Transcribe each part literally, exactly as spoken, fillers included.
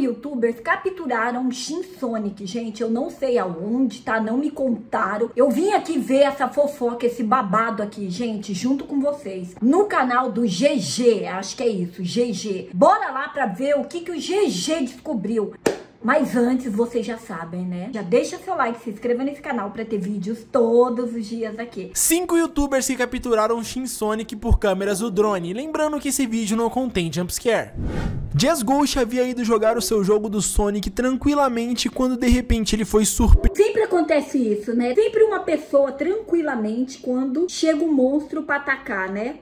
youtubers capturaram o Shin Sonic, gente. Eu não sei aonde, tá? Não me contaram. Eu vim aqui ver essa fofoca, esse babado aqui, gente, junto com vocês. No canal do G G, acho que é isso, G G. Bora lá pra ver o que, que o G G descobriu. Mas antes, vocês já sabem, né? Já deixa seu like, se inscreva nesse canal pra ter vídeos todos os dias aqui. Cinco youtubers que capturaram o Shin Sonic por câmeras do drone. Lembrando que esse vídeo não contém jumpscare. JazzGhost havia ido jogar o seu jogo do Sonic tranquilamente quando de repente ele foi surpreendido. Sempre acontece isso, né? Sempre uma pessoa tranquilamente quando chega um monstro pra atacar, né?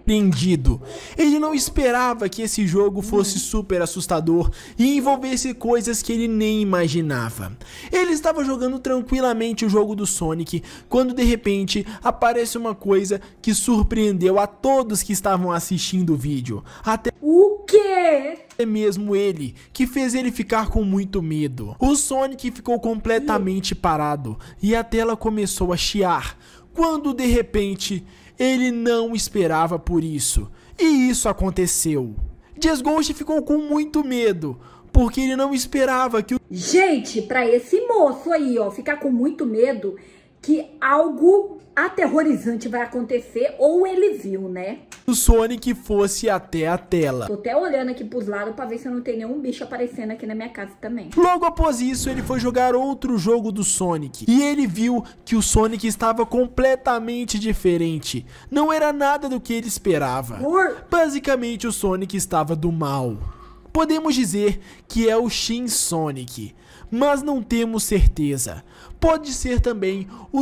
Ele não esperava que esse jogo fosse hum. super assustador e envolvesse coisas que ele nem imaginava. Ele estava jogando tranquilamente o jogo do Sonic quando de repente aparece uma coisa que surpreendeu a todos que estavam assistindo o vídeo. Até o quê? É mesmo ele, que fez ele ficar com muito medo. O Sonic ficou completamente parado e a tela começou a chiar, quando de repente ele não esperava por isso. E isso aconteceu. JazzGhost ficou com muito medo, porque ele não esperava que o... Gente, pra esse moço aí, ó, ficar com muito medo que algo aterrorizante vai acontecer, ou ele viu, né? O Sonic fosse até a tela. Tô até olhando aqui pros lados pra ver se não tem nenhum bicho aparecendo aqui na minha casa também. Logo após isso, ele foi jogar outro jogo do Sonic. E ele viu que o Sonic estava completamente diferente. Não era nada do que ele esperava. Por... Basicamente, o Sonic estava do mal. Podemos dizer que é o Shin Sonic, mas não temos certeza. Pode ser também o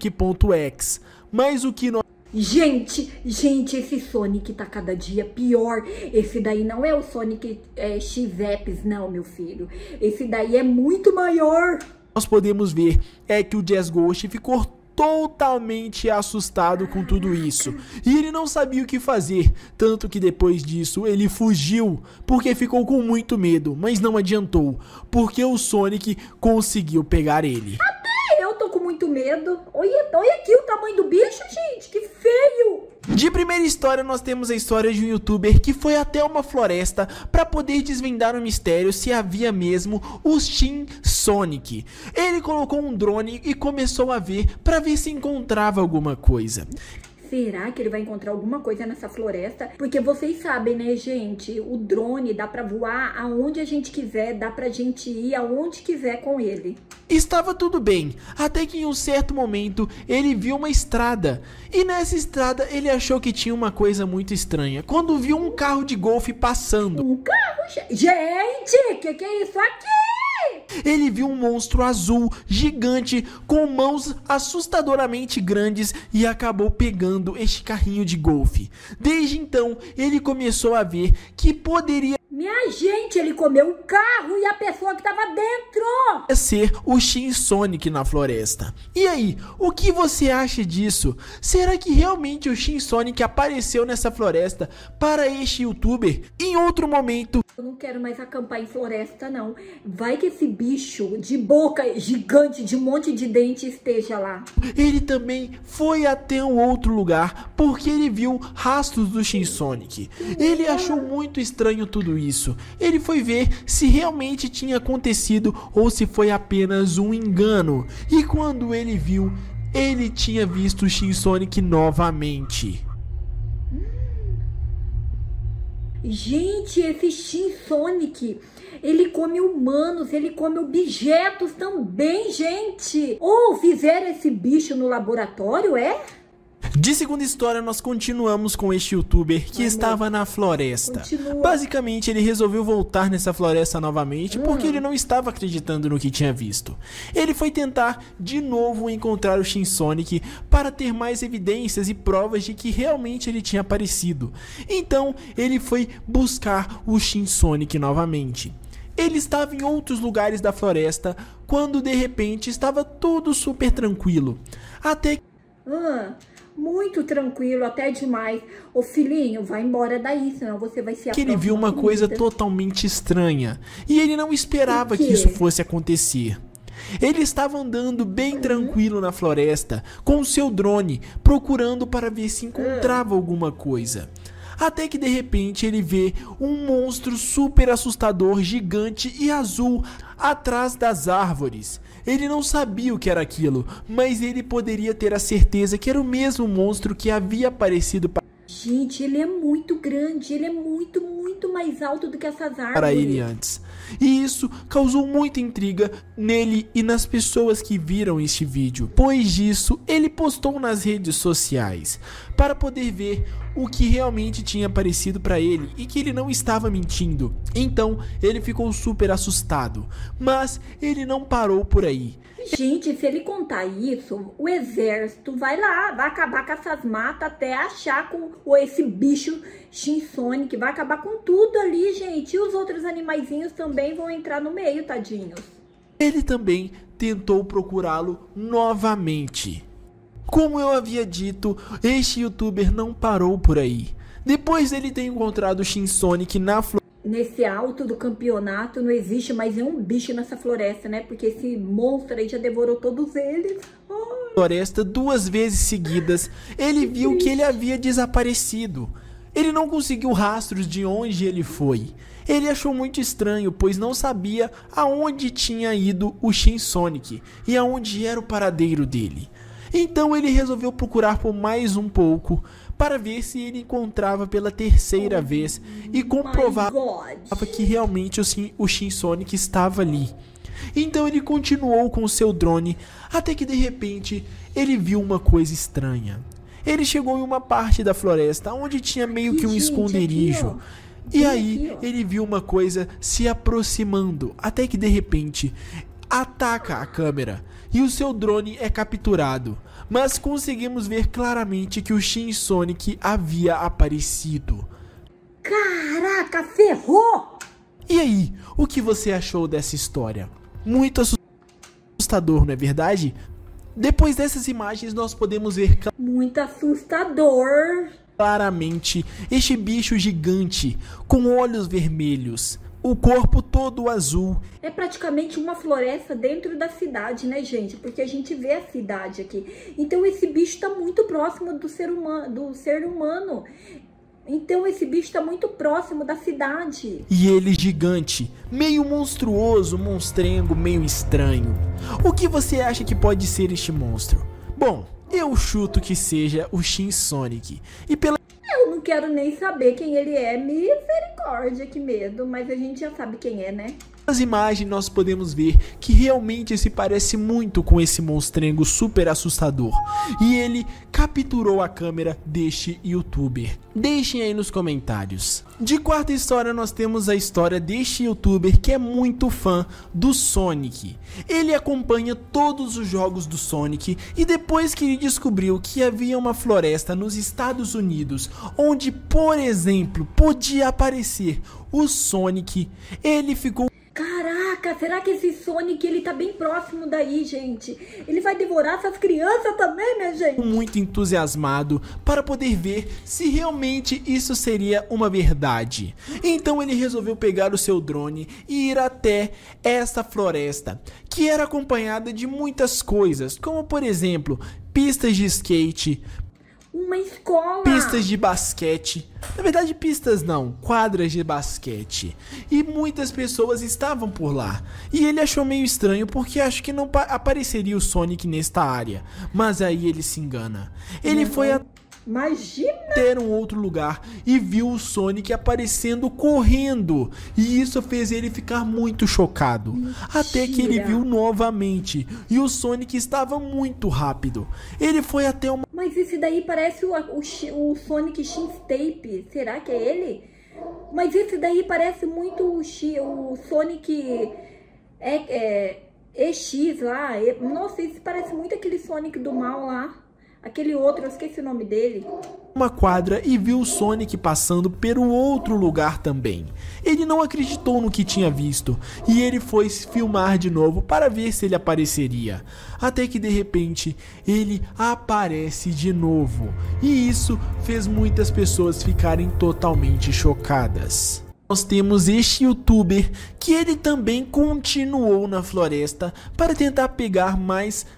Sonic.X, mas o que nós... Gente, gente, esse Sonic tá cada dia pior. Esse daí não é o Sonic é, X-Eps, não, meu filho. Esse daí é muito maior. Nós podemos ver é que o JazzGhost ficou totalmente assustado com tudo isso. E ele não sabia o que fazer, tanto que depois disso ele fugiu, porque ficou com muito medo, mas não adiantou, porque o Sonic conseguiu pegar ele. Até eu tô com muito medo. Olha, olha aqui o tamanho do bicho, gente, que feio. De primeira história, nós temos a história de um youtuber que foi até uma floresta para poder desvendar o mistério se havia mesmo o Shin Sonic. Ele colocou um drone e começou a ver para ver se encontrava alguma coisa. Será que ele vai encontrar alguma coisa nessa floresta? Porque vocês sabem, né, gente? O drone dá pra voar aonde a gente quiser, dá pra gente ir aonde quiser com ele. Estava tudo bem, até que em um certo momento ele viu uma estrada. E nessa estrada ele achou que tinha uma coisa muito estranha, quando viu um carro de golfe passando. Um carro? Gente, que que é isso aqui? Ele viu um monstro azul, gigante, com mãos assustadoramente grandes e acabou pegando este carrinho de golfe. Desde então, ele começou a ver que poderia... Minha gente, ele comeu o carro e a pessoa que tava dentro ser o Shin Sonic na floresta. E aí, o que você acha disso? Será que realmente o Shin Sonic apareceu nessa floresta para este youtuber em outro momento? Eu não quero mais acampar em floresta, não. Vai que esse bicho de boca gigante, de um monte de dente esteja lá. Ele também foi até um outro lugar porque ele viu rastros do Shin Sonic. Ele achou muito estranho tudo isso. Isso. Ele foi ver se realmente tinha acontecido ou se foi apenas um engano. E quando ele viu, ele tinha visto o Shin Sonic novamente. Gente, esse Shin Sonic, ele come humanos, ele come objetos também, gente. Ou fizeram esse bicho no laboratório, é? De segunda história, nós continuamos com este youtuber que Ai, estava na floresta. Continua. Basicamente, ele resolveu voltar nessa floresta novamente hum. porque ele não estava acreditando no que tinha visto. Ele foi tentar de novo encontrar o Shin Sonic para ter mais evidências e provas de que realmente ele tinha aparecido. Então, ele foi buscar o Shin Sonic novamente. Ele estava em outros lugares da floresta quando de repente estava tudo super tranquilo. Até que... Hum. Muito tranquilo, até demais. Ô filhinho, vai embora daí, senão você vai ser a que ele viu uma comida. coisa totalmente estranha. E ele não esperava que isso fosse acontecer. Ele estava andando bem uhum. tranquilo na floresta, com o seu drone, procurando para ver se encontrava uhum. alguma coisa. Até que de repente ele vê um monstro super assustador, gigante e azul atrás das árvores. Ele não sabia o que era aquilo, mas ele poderia ter a certeza que era o mesmo monstro que havia aparecido para Gente, ele é muito grande, ele é muito, muito mais alto do que essas árvores. para ele antes. E isso causou muita intriga nele e nas pessoas que viram este vídeo. Depois disso, ele postou nas redes sociais para poder ver o que realmente tinha aparecido para ele e que ele não estava mentindo. Então, ele ficou super assustado, mas ele não parou por aí. Gente, se ele contar isso, o exército vai lá, vai acabar com essas matas até achar com ou esse bicho Shinsonic, vai acabar com tudo ali, gente. E os outros animaizinhos também vão entrar no meio, tadinhos. Ele também tentou procurá-lo novamente. Como eu havia dito, este youtuber não parou por aí. Depois dele ter encontrado o Shinsonic na floresta, nesse alto do campeonato não existe mais nenhum bicho nessa floresta, né? Porque esse monstro aí já devorou todos eles. Ai. Floresta duas vezes seguidas, ele viu que ele havia desaparecido. Ele não conseguiu rastros de onde ele foi. Ele achou muito estranho, pois não sabia aonde tinha ido o Shinsonic e aonde era o paradeiro dele. Então ele resolveu procurar por mais um pouco para ver se ele encontrava pela terceira vez e comprovava que realmente o Shinsonic estava ali. Então ele continuou com o seu drone até que de repente ele viu uma coisa estranha. Ele chegou em uma parte da floresta onde tinha meio que um esconderijo. E aí ele viu uma coisa se aproximando até que de repente ataca a câmera e o seu drone é capturado. Mas conseguimos ver claramente que o Shinsonic havia aparecido. Caraca, ferrou! E aí, o que você achou dessa história? Muito assustador, não é verdade? Depois dessas imagens nós podemos ver muito assustador claramente este bicho gigante com olhos vermelhos, o corpo todo azul. É praticamente uma floresta dentro da cidade, né, gente? Porque a gente vê a cidade aqui. Então esse bicho está muito próximo do ser humano, do ser humano. Então esse bicho está muito próximo da cidade. E ele gigante, meio monstruoso, monstrengo, meio estranho. O que você acha que pode ser este monstro? Bom, eu chuto que seja o Shinsonic. E pela Eu não quero nem saber quem ele é, misericórdia, que medo, mas a gente já sabe quem é, né? Nas imagens nós podemos ver que realmente se parece muito com esse monstrengo super assustador. E ele capturou a câmera deste youtuber. Deixem aí nos comentários. De quarta história nós temos a história deste youtuber que é muito fã do Sonic. Ele acompanha todos os jogos do Sonic e depois que ele descobriu que havia uma floresta nos Estados Unidos onde, por exemplo, podia aparecer o Sonic, ele ficou... Caraca, será que esse Sonic, ele tá bem próximo daí, gente? Ele vai devorar essas crianças também, minha gente? Muito entusiasmado para poder ver se realmente isso seria uma verdade. Então ele resolveu pegar o seu drone e ir até essa floresta, que era acompanhada de muitas coisas, como por exemplo, pistas de skate, uma escola, pistas de basquete, na verdade pistas não, quadras de basquete, e muitas pessoas estavam por lá, e ele achou meio estranho porque acho que não apareceria o Sonic nesta área, mas aí ele se engana, ele uhum. foi a Imagina ter um outro lugar e viu o Sonic aparecendo correndo, e isso fez ele ficar muito chocado. Mentira. Até que ele viu novamente e o Sonic estava muito rápido. Ele foi até uma... Mas esse daí parece o, o, o Sonic X-Tape, será que é ele? Mas esse daí parece muito o, o Sonic é, é, E X lá. Nossa, esse parece muito aquele Sonic do mal lá. Aquele outro, eu esqueci o nome dele. Uma quadra e viu o Sonic passando pelo outro lugar também. Ele não acreditou no que tinha visto e ele foi se filmar de novo para ver se ele apareceria. Até que de repente ele aparece de novo. E isso fez muitas pessoas ficarem totalmente chocadas. Nós temos este youtuber que ele também continuou na floresta para tentar pegar mais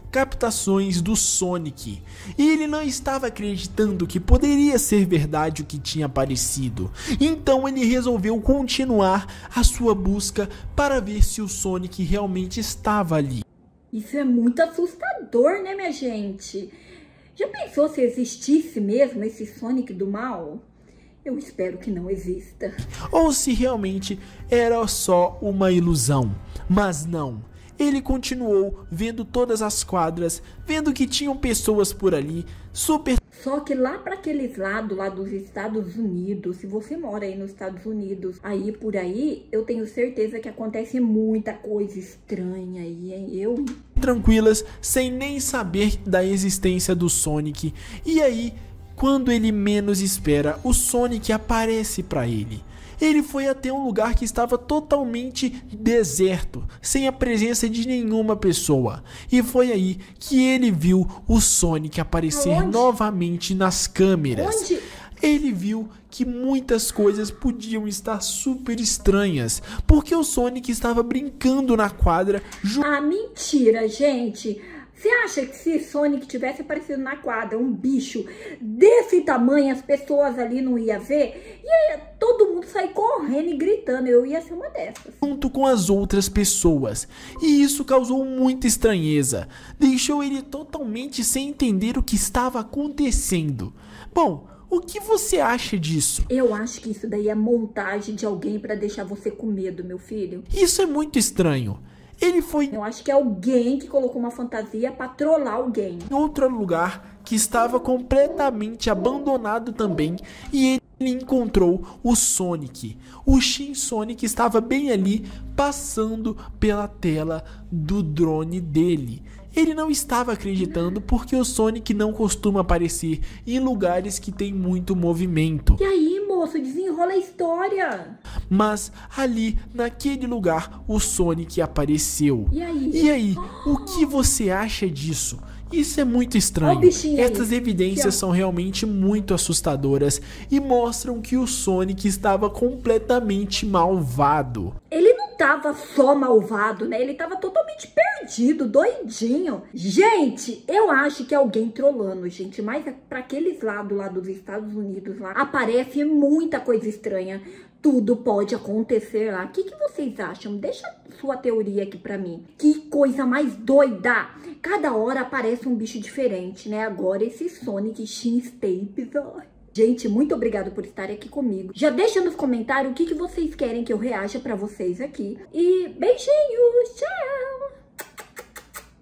captações do Sonic. E ele não estava acreditando que poderia ser verdade o que tinha aparecido. Então ele resolveu continuar a sua busca para ver se o Sonic realmente estava ali. Isso é muito assustador, né, minha gente? Já pensou se existisse mesmo esse Sonic do mal? Eu espero que não exista. Ou se realmente era só uma ilusão. Mas não. Ele continuou vendo todas as quadras, vendo que tinham pessoas por ali, super... Só que lá para aqueles lados, lá dos Estados Unidos, se você mora aí nos Estados Unidos, aí por aí, eu tenho certeza que acontece muita coisa estranha aí, hein? Eu... tranquilas, sem nem saber da existência do Sonic. E aí, quando ele menos espera, o Sonic aparece para ele. Ele foi até um lugar que estava totalmente deserto, sem a presença de nenhuma pessoa. E foi aí que ele viu o Sonic aparecer Onde? novamente nas câmeras. Onde? Ele viu que muitas coisas podiam estar super estranhas, porque o Sonic estava brincando na quadra. Ah, mentira, gente! Você acha que se Sonic tivesse aparecido na quadra, um bicho desse tamanho, as pessoas ali não iam ver? E aí todo mundo sair correndo e gritando, eu ia ser uma dessas. Junto com as outras pessoas. E isso causou muita estranheza. Deixou ele totalmente sem entender o que estava acontecendo. Bom, o que você acha disso? Eu acho que isso daí é montagem de alguém pra deixar você com medo, meu filho. Isso é muito estranho. Ele foi Eu acho que é alguém que colocou uma fantasia pra trollar alguém. em outro lugar que estava completamente abandonado também, e ele encontrou o Sonic. O Shin Sonic estava bem ali, passando pela tela do drone dele. Ele não estava acreditando porque o Sonic não costuma aparecer em lugares que tem muito movimento. E aí, moço, desenrola a história. Mas ali, naquele lugar, o Sonic apareceu. E aí? E aí, o que você acha disso? Isso é muito estranho. Ó o bichinho aí. Essas evidências Aqui, ó. são realmente muito assustadoras e mostram que o Sonic estava completamente malvado. Ele não tava só malvado, né? Ele tava totalmente perdido, doidinho. Gente, eu acho que é alguém trolando, gente. Mas pra aqueles lados lá dos Estados Unidos, lá, aparece muita coisa estranha. Tudo pode acontecer lá. O que, que vocês acham? Deixa sua teoria aqui pra mim. Que coisa mais doida. Cada hora aparece um bicho diferente, né? Agora esse Sonic X-Tapes, ó. Gente, muito obrigada por estarem aqui comigo. Já deixa nos comentários o que, que vocês querem que eu reaja pra vocês aqui. E beijinhos, tchau!